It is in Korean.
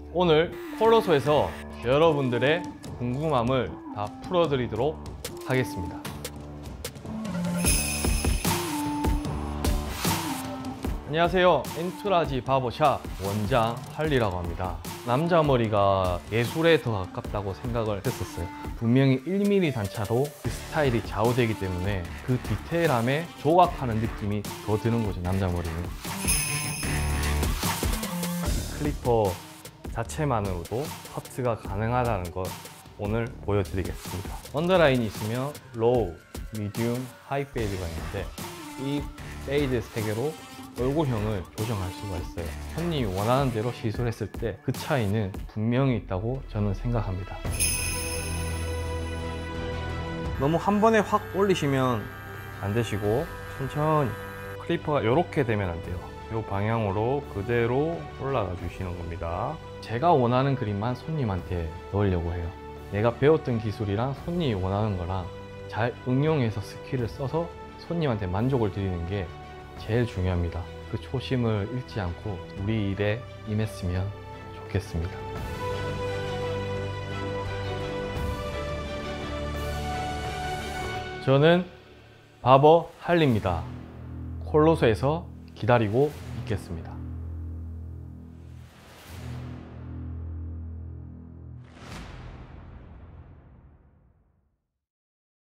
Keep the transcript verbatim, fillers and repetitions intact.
오늘 콜로소에서 여러분들의 궁금함을 다 풀어드리도록 하겠습니다. 안녕하세요. 엔투라지 바버샵 원장 할리라고 합니다. 남자 머리가 예술에 더 가깝다고 생각을 했었어요. 분명히 일 밀리미터 단차로 그 스타일이 좌우되기 때문에 그 디테일함에 조각하는 느낌이 더 드는 거죠, 남자 머리는. 클리퍼 자체만으로도 커트가 가능하다는 걸 오늘 보여드리겠습니다. 언더라인이 있으면 로우, 미디움, 하이 페이드가 있는데 이 페이드 세 개로 얼굴형을 조정할 수가 있어요. 손님이 원하는 대로 시술했을 때 그 차이는 분명히 있다고 저는 생각합니다. 너무 한 번에 확 올리시면 안 되시고 천천히, 클리퍼가 이렇게 되면 안 돼요. 이 방향으로 그대로 올라가 주시는 겁니다. 제가 원하는 그림만 손님한테 넣으려고 해요. 내가 배웠던 기술이랑 손님이 원하는 거랑 잘 응용해서 스킬을 써서 손님한테 만족을 드리는 게 제일 중요합니다. 그 초심을 잃지 않고 우리 일에 임했으면 좋겠습니다. 저는 바버 할리입니다. 콜로소에서 기다리고 있겠습니다.